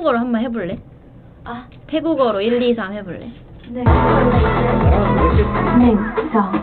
태국어로 한번 해볼래? 아, 태국어로 1, 2, 3 해볼래? 네. 냉정.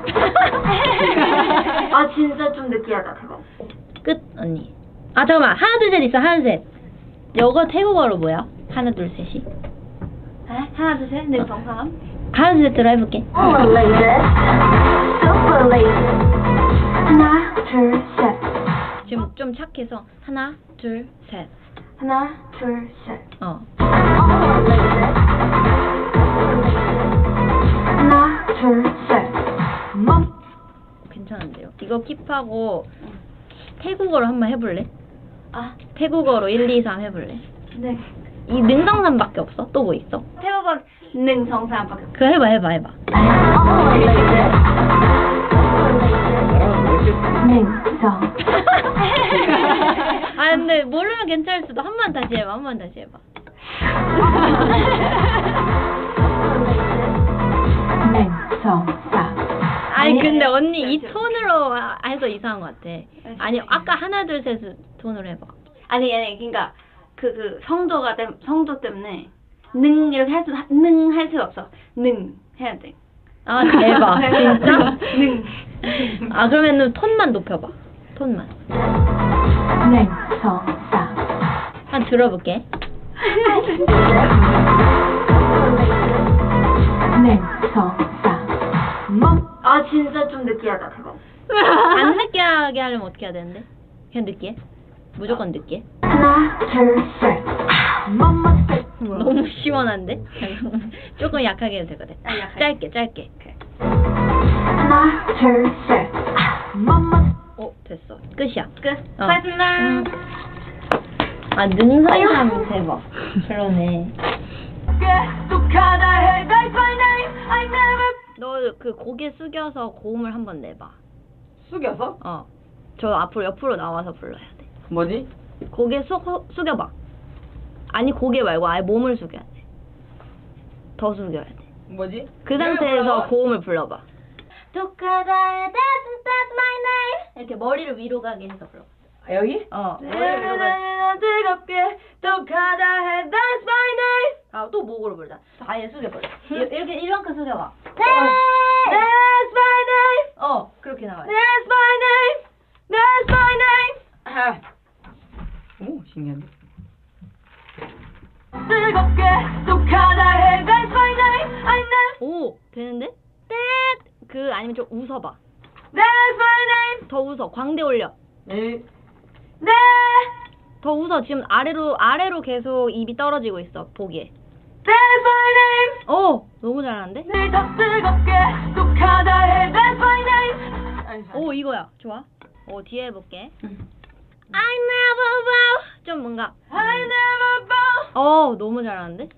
아, 진짜 좀 느끼하다, 그거. 끝 언니. 아 잠깐만 하나 둘 셋 있어 하나 둘 셋. 이거 태국어로 뭐야? 하나 둘 셋이. 에? 하나, 둘, 셋, 넷, 정상. 하나 둘 셋 들어 해볼게. Overrated. Superlated. 하나, 둘, 셋. 지금 좀 착해서 하나 둘 셋. 하나, 둘, 셋. Overrated. 하나, 둘, 셋. 괜찮은데요? 이거 킵하고 태국어로 한번 해볼래? 아, 태국어로 1, 2, 3 해볼래? 네. 이 능성삼밖에 없어? 또 뭐 있어? 태국어 능, 정상, 밖에 없어. 그거 해봐. Overrated. 냉정. 아 근데 모르면 괜찮을 수도. 한 번 다시 해봐. 냉정사. 아니 근데 언니 이 톤으로 해서 이상한 것 같아. 아니 아까 하나 둘 셋 톤으로 해봐. 아니, 그니까, 성조 때문에, 능, 이렇게 능 할 수가 없어. 능, 해야 돼. 아 대박. 진짜? 능. 아 그러면은 톤만 높여봐. 톤만. 냉정사. 한 들어볼게. 냉정사. 아, 진짜 좀 느끼하다, 그거. 안 느끼하게 하려면 어떻게 해야 되는데? 그냥 느끼해? 무조건 느끼해? 하나, 둘, 셋. 너무 시원한데? 조금 약하게 해도 되거든. 아, 약하게. 짧게. 하나, 둘, 셋. 됐어. 끝이야. 끝. 어. 고맙습니다. 아, 능성삼 대박. 그러네. 너 그 고개 숙여서 고음을 한번 내봐. 숙여서? 저 앞으로 옆으로 나와서 불러야 돼. 뭐지? 고개 숙여봐. 아니 고개 말고 아예 몸을 숙여야 돼. 더 숙여야 돼. 뭐지? 그 상태에서 고음을 불러봐. 독하다의 that's my name. 이렇게 머리를 위로 가게 해서 불러. 아, 여기? 머리를 위로 가게. 뜨겁게 독하다의 that's my name. 또 목으로 불자. 아예 숙여버려. 이렇게 이만큼 숙여봐. That's my name. 그렇게 나와요. That's my name. That's my name. 오, 신기한데? 뜨겁게 독하다의 that's my name. I know. 오, 되는데? 아니면 좀 웃어봐. That's my name. 더 웃어. 광대 올려. 네. 네. 더 웃어. 지금 아래로 계속 입이 떨어지고 있어. 보기에. That's my name. 너무 잘하는데? 네, 더 뜨겁게 독하다의 that's my name. 이거야. 좋아. 뒤에 해볼게. I never bow. 좀 뭔가. I never bow. 너무 잘하는데?